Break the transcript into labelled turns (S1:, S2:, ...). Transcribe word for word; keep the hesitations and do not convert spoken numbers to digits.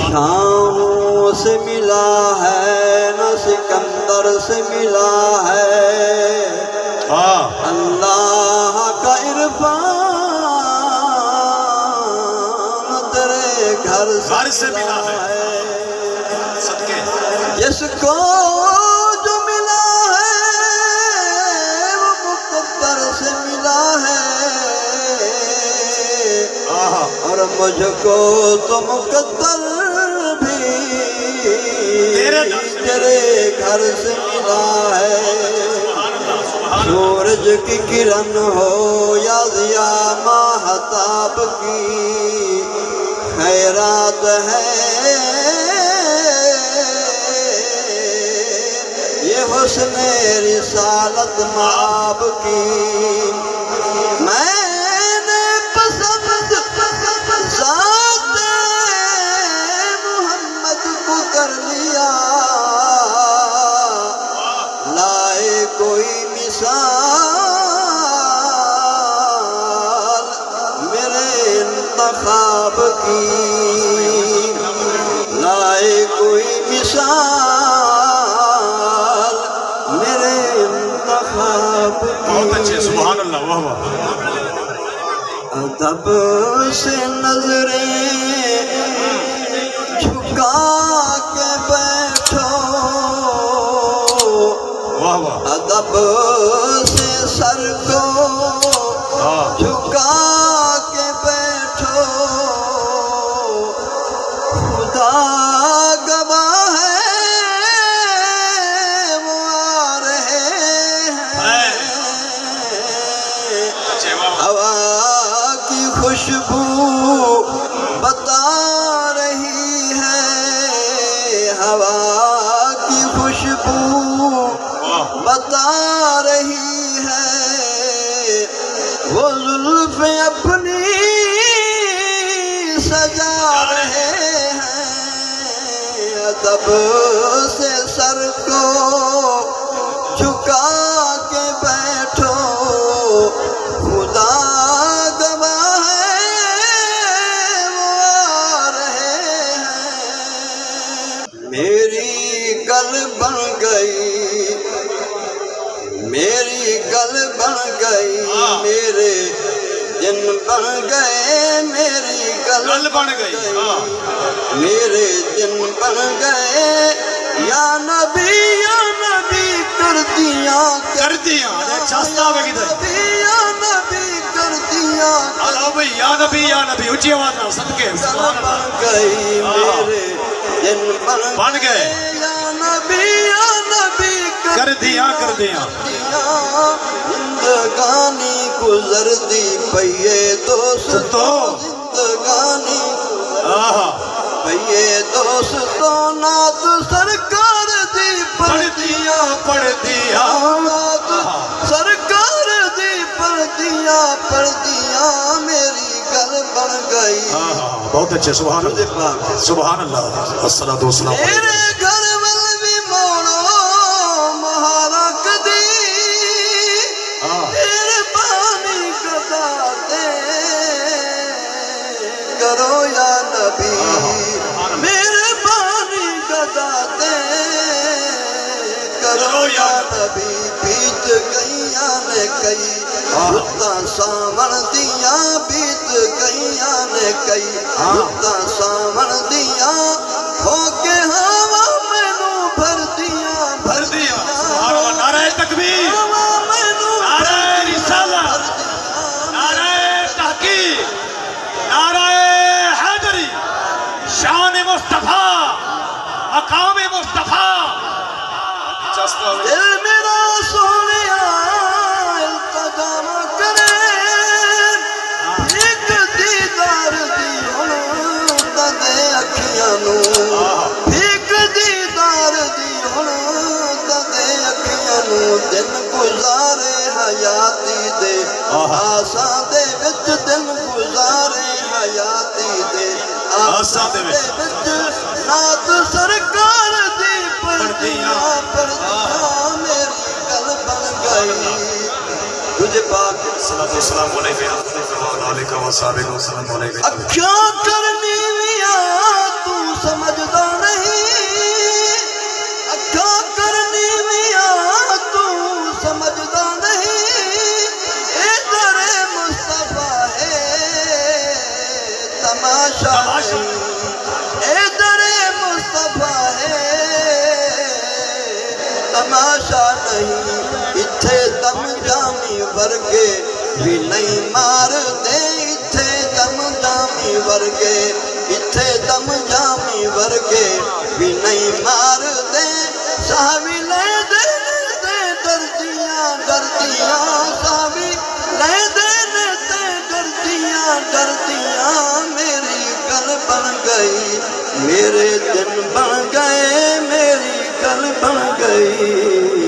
S1: شاہوں سے ملا ہے نہ سکندر سے ملا ہے اللہ کا عرفان تیرے گھر سے ملا ہے جس کو جو ملا ہے وہ مقدر سے ملا ہے اور مجھ کو تو مقدر بھی تیرے گھر سے ملا ہے سورج کی کرن ہو یا ضیاء ماہتاب کی خیرات ہے یہ حسن رسالت مآب کی میں نے پسند ذات محمد کو کر لیا لائے کوئی مثال میرے انتخاب کی لائے کوئی مثال میرے انتخاب کی
S2: بہت اچھے سبحان اللہ واہ واہ
S1: ادب سے نظریں جھکا کے بیٹھو
S2: واہ واہ
S1: ادب سے سر کو جھکا کے بیٹھو خدا گواہ ہے وہ آ رہے ہیں ہوا کی خوشبو بتا رہی ہے ہوا کی خوشبو بتا رہی ہے وہ زلف اپنی سجا رہے ہیں ادب سے سر کو جھکا کے بیٹھو خدا گواہ ہے وہ آ رہے ہیں میری گل بن گئی میری گل بن گئی میرے دن بن گئے میری گل
S2: بن گئی
S1: میرے دن بن گئے یا نبی یا نبی کر دیا
S2: کر دیا
S1: نبی یا نبی کر دیا
S2: یا نبی یا نبی اچھی آواز نہ صدقے
S1: گل بن گئی میرے دن بن گئے یا نبی یا نبی
S2: کر دیا کر دیا
S1: زندگانی گزر دی پئیے دوستو زندگانی پئیے دوستو نعت سرکار دی پڑھ دیا
S2: پڑھ دیا
S1: نعت سرکار دی پڑھ دیا پڑھ دیا میری گل بن گئی
S2: بہت اچھے سبحان اللہ سبحان اللہ الصلاۃ والسلام
S1: میرے گھر ول بھی موڑو مہارک دی میرے پانی گداتے کرو یا نبی میرے پانی گداتے کرو یا نبی بیت گئیاں نے کئی رتاں ساون دیاں بیت گئیاں نے کئی رتاں ساون دیاں ہو کے ہوا مینوں بھر دیاں
S2: بھر دیا سبحان اللہ نعرہ تکبیر نعرہ رسالت نعرہ تحقیق نعرہ حیدری شان مصطفیٰ مقام مصطفیٰ
S1: دل میرا سونیا التجا نہ کرے ایک دیدار دی ہن تدے اکھیاں نوں ایک دیدار دی ہن تدے اکھیاں نوں دن گزارے حیاتی دے آساں دے وچ دن گزارے حیاتی دے آساں دے وچ نعت سرکار دی پڑھ دیا پڑھ دیا میری گل بن گئی تجھے پاک
S2: صلاۃ والسلام علیکم وعلیکم السلام علیکم
S1: اکھیاں کرنی ویاں تو سمجھدا نہیں اکھا کرنی میاں تو سمجھدا نہیں اے در مصطفیٰ ہے تماشا نہیں اے در مصطفیٰ ہے تماشا نہیں اتھے دم جامی ورگے بھی نہیں مار دے اتھے دم جامی ورگے اتھے دم جامی ورگے بھی نہیں مار دے صحابی لے دے دے دردیاں دردیاں صحابی لے دے دے دردیاں دردیاں میری گل بن گئی میرے دن بن گئے میری گل بن گئی